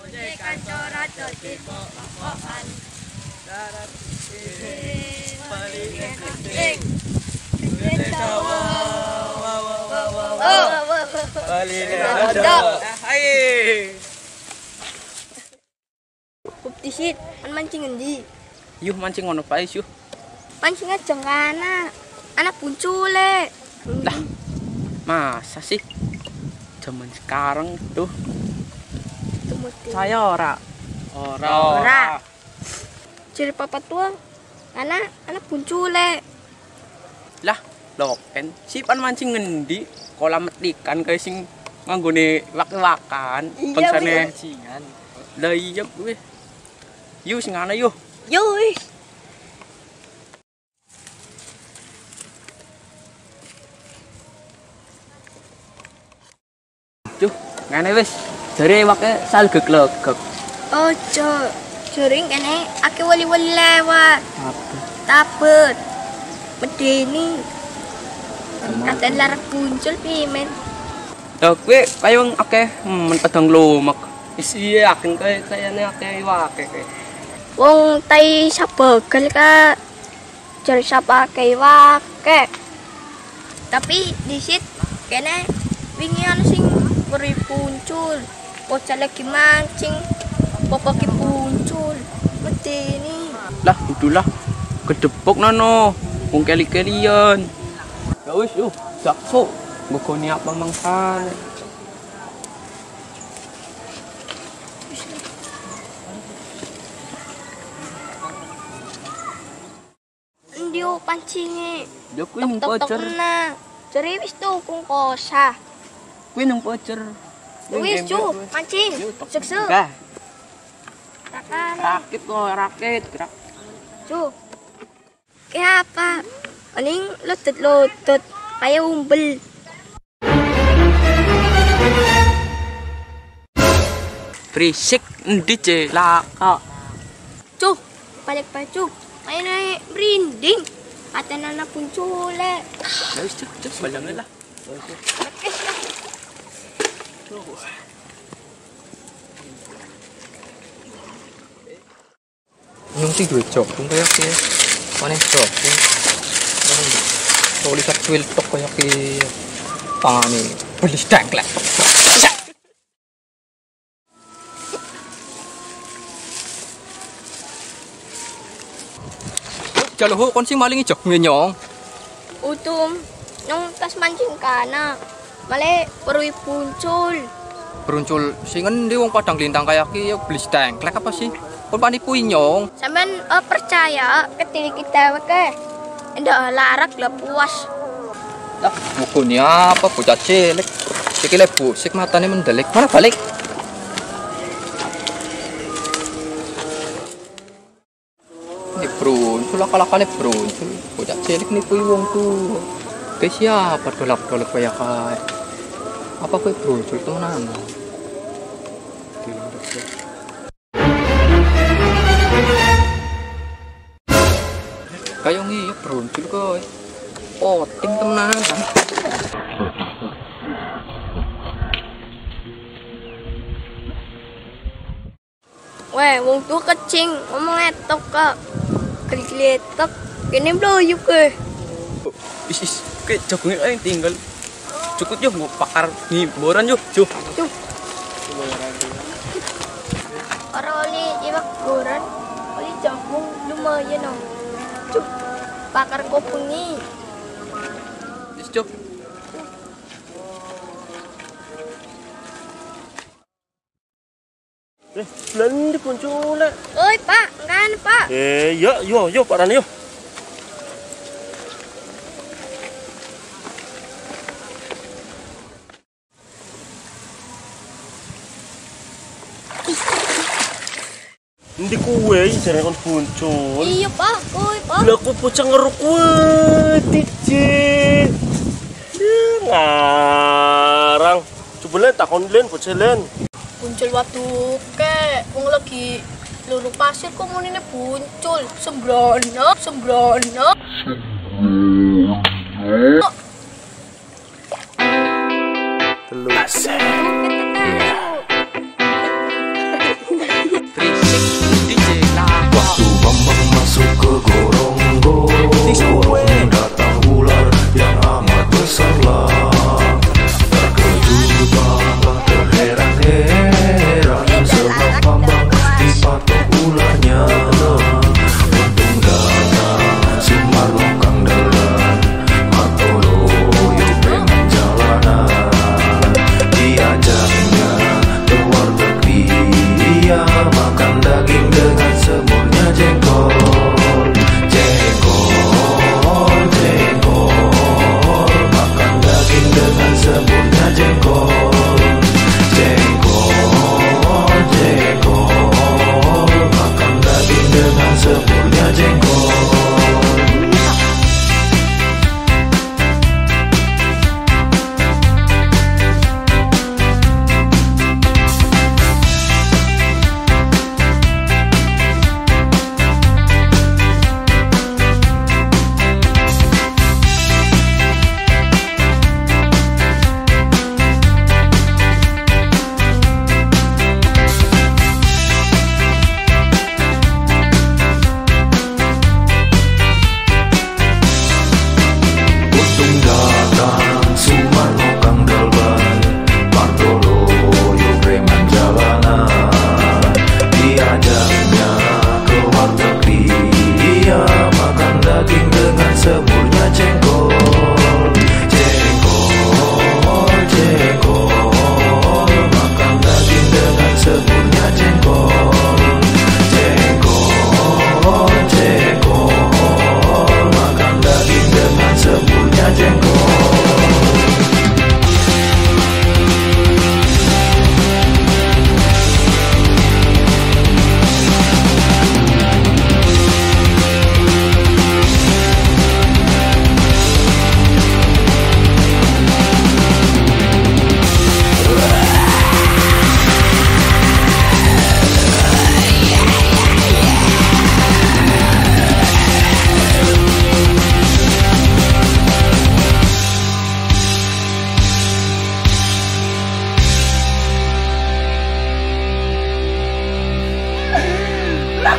Bagaikan corak tertib pokokan. Darat ini Paling penting. Paling ada. Hai. Bukti sit, mancing endi? Yuh mancing ngono bae yuh. Mancing aja kana. Anak buncule. Lah, masa sih? Zaman sekarang tuh saya ora. Ciri papa tua, anak buncule. Lah, loken sipan mancing ngendi? Kolam ikan kayak sing nganggone wak-wakan, bangsane mancingan. Lah iya gue. Yuk sing ana yuk. Yoi. Duh, ngene wis. Jare wake salgeg-legeg. Ojo, sering kene ake wali-wali lewat. Apa? Tapet. Medeni. Katen larak buncul pimen. Lah kowe kayong akeh pedang lumek. Isi yakin kayane akeh wake kowe. Wong tai sabegal ka jare sapa kei wake. Tapi disit kene wingi ana sing beri puncul. Bocah lagi mancing. Pokoke puncul. Medeni. Lah udulah gedepok nono. Wong keli-kelian. Ya wis yuk, jakso. Ngogoni apa mangsan. Ndio pancinge. Ya kuwi nang pocer. Jare wis tukung kosa. Kuwi nang pocer. Wis cu, mancing. Sukses. Enggak. Takkan. Rakit kok, rakit. Cu. Kaya apa? Aning lutut-lutut kaya umbel. Berisik endi celaka. Cu, balik pa cu. Ayo naik merinding. Kata nana puncule. Ya wis cek balangan lah. Lekes lah. Yung si duwe job kung kaya ki mana job tulis sa twiltok kaya ki pangani pulis tangkla jalo ho kon si maling ijok ngenyong Utum, nung tas mancing kana. Male, perui puncul. beruncul singen di wong padang lintang kaya ki pulis tangkla apa sih kon panipu inyong Sampean percaya ketiri kita wake. Ndak larak lah puas. dah mukunya apa bocah cilik iki le busik matane mendelik mana balik ini beruncul akal-akale beruncul bocah cilik nipu wong tuwa ke siapa dolap-dolap kaya kae apa kowe beruncul temenan kayong iya beruncul kowe oting temenan Weh, wong tua kecing, ngomong etok kak. Geli-geletok, kini bloyuk ke. Is ke jagungnya aing tinggal. Cukup yuk mau pakar hiburan yuk. Cuh. Orang oli ibak goran, oli jagung lumayan dong. Cuk, bakar kopungi. Is cuh. Lên đi con chú lại. Ơi pak, ngan pak. Yo, Pak Rani yo. Hindi kue, jangan kon puncul. Iya pak, oi pak. Lah aku pocang ngeruk tije. Ngarang. Coba len takon len pocah len. Muncul waktu ke, wong lagi luru pasir kok munine muncul. Sembrono. Telur.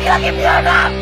laki-laki piana.